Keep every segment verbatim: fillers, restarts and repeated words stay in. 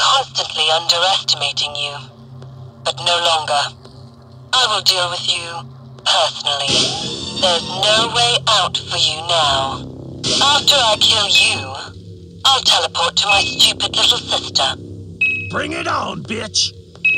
constantly underestimating you. But no longer. I will deal with you personally. There's no way out for you now. After I kill you, I'll teleport to my stupid little sister. Bring it on, bitch!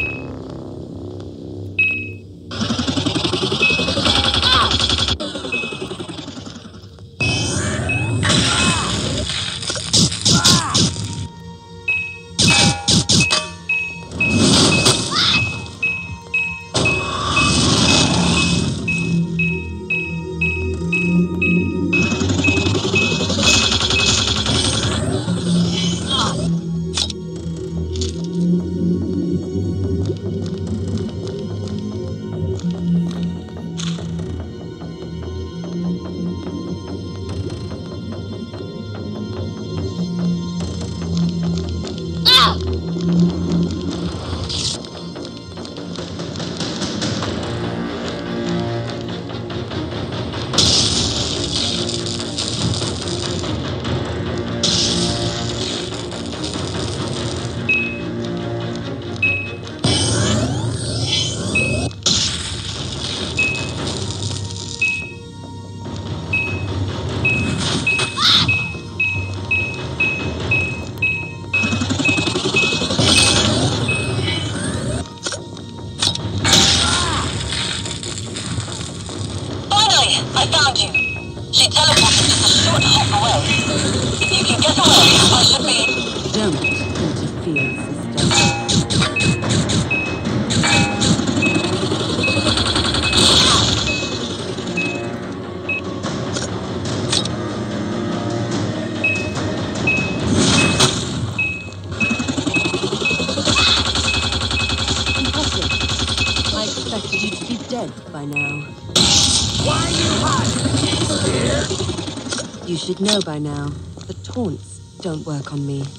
I found you. She teleported just a short hop away. If you can get away, I should be... Don't interfere, sister. Impossible. I expected you to be dead by now. Why are you hiding? Scared? You should know by now. The taunts don't work on me.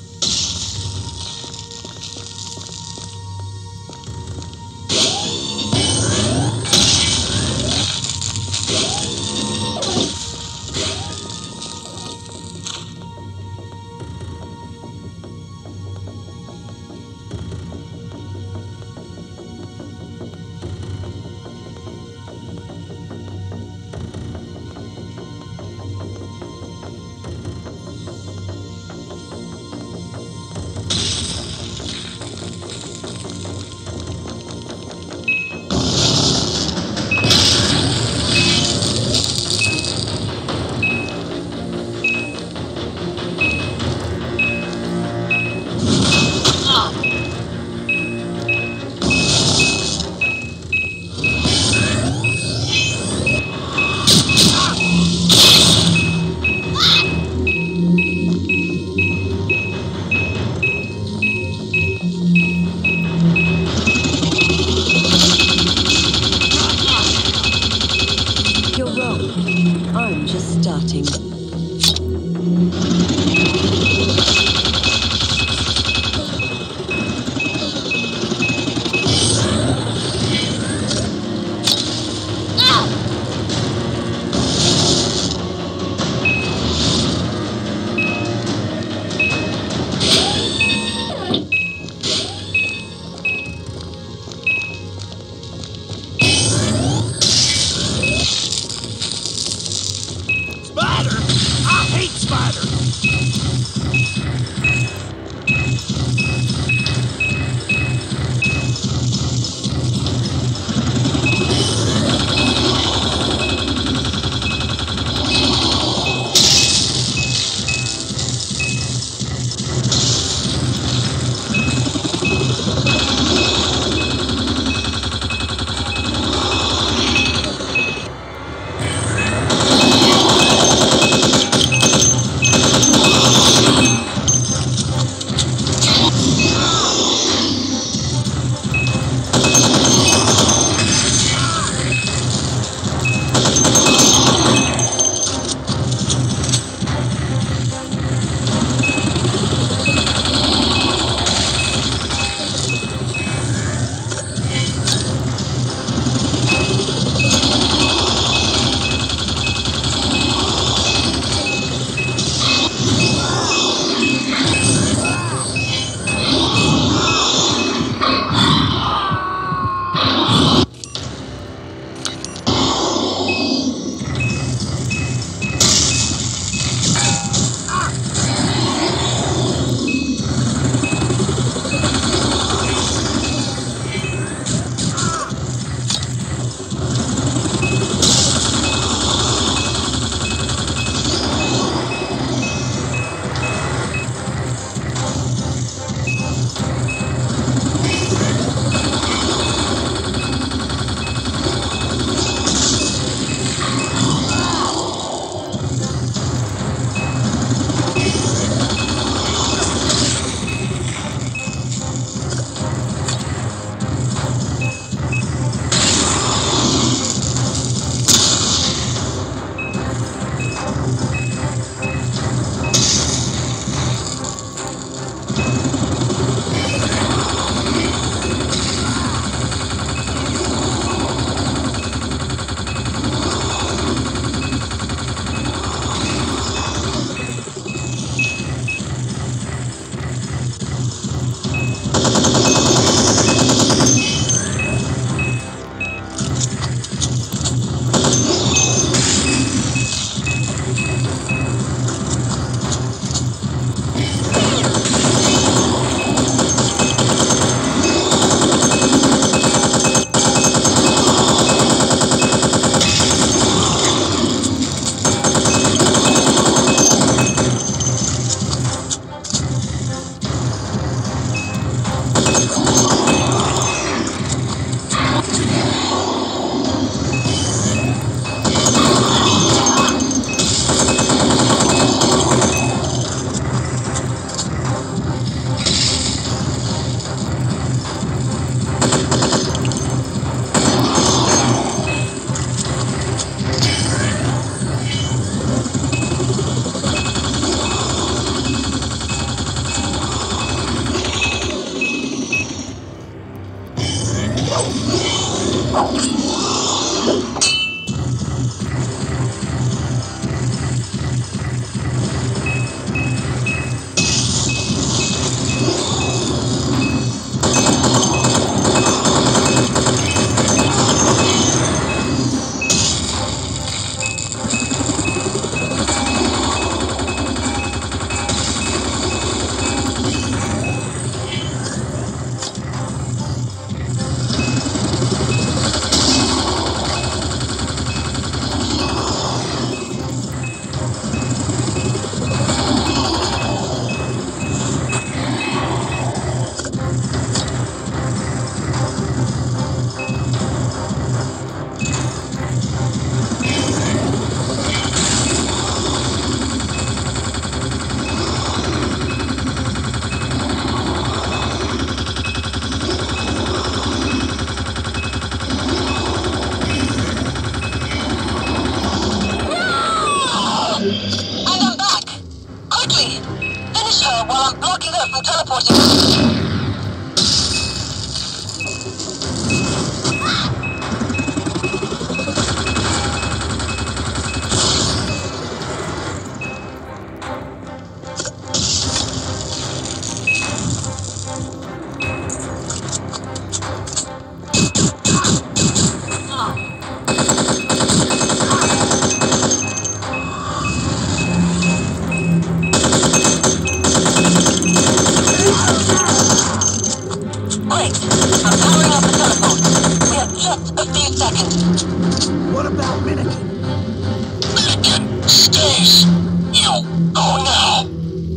What about Minikin? Minikin stays. You go now.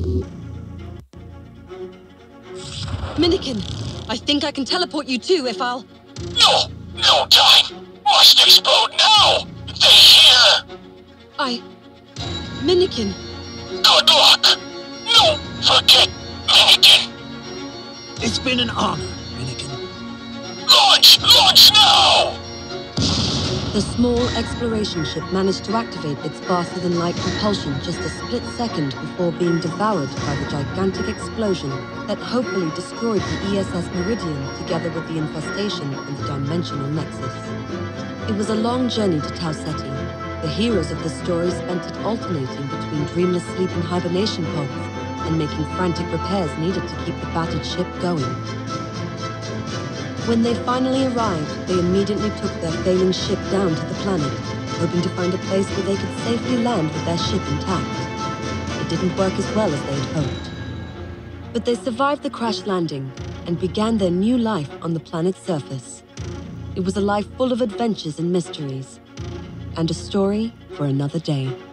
Minikin, I think I can teleport you too if I'll... No, no time. Must explode now. They hear. I... Minikin. Good luck. No, forget Minikin. It's been an honor, Minikin. Launch! Launch now! The small exploration ship managed to activate its faster-than-light propulsion just a split second before being devoured by the gigantic explosion that hopefully destroyed the E S S Meridian together with the infestation and the Dimensional Nexus. It was a long journey to Tau Ceti. The heroes of the story spent it alternating between dreamless sleep and hibernation pods and making frantic repairs needed to keep the battered ship going. When they finally arrived, they immediately took their failing ship down to the planet, hoping to find a place where they could safely land with their ship intact. It didn't work as well as they'd hoped. But they survived the crash landing and began their new life on the planet's surface. It was a life full of adventures and mysteries, and a story for another day.